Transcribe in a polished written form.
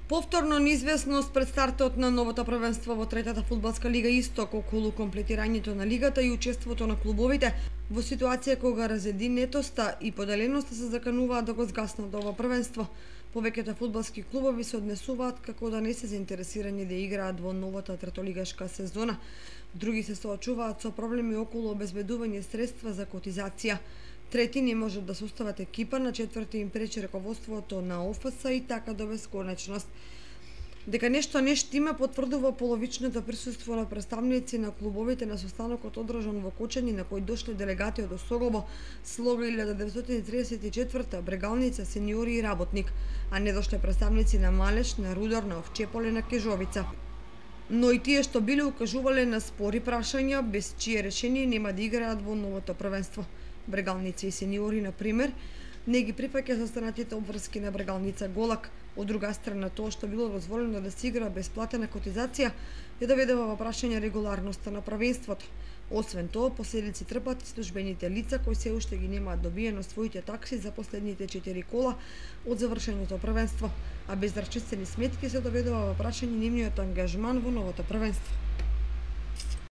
Повторно неизвестност пред стартот на новото првенство во третата фудбалска лига Исток околу комплетирањето на лигата и учеството на клубовите во ситуација кога разединетоста и поделеноста се закануваат да го згаснат ово првенство. Повеќето фудбалски клубови се однесуваат како да не се заинтересирани да играат во новата третолигашка сезона. Други се соочуваат со проблеми околу обезбедување средства за котизација. Трети не можат да состават екипа, на четврти им пречи раководството на ОФС и така до бесконечност. Дека нешто не штима потврдува половичното присуство на представници на клубовите на состанокот одржан во Кочани, на кој дошле делегати од Осогово, Слога 1934, Брегалница, Сениори и Работник, а не дошле представници на Малеш, на Рудар, на Овчеполе, на Кежовица. Но и тие што биле укажувале на спори прашања, без чие решение нема да играат во новото првенство. Брегалница и Сениори, на пример, не ги прифаќа состанатите обврски на Брегалница Голак. Од друга страна, тоа што било дозволено да се игра без платена котизација ја доведува во прашање регуларноста на првенството. Освен тоа, последици трпат и службените лица кои се уште ги немаат добиено своите такси за последните 4 кола од завршеното првенство, а без расчистени сметки се доведува во прашање нивниот ангажман во новото првенство.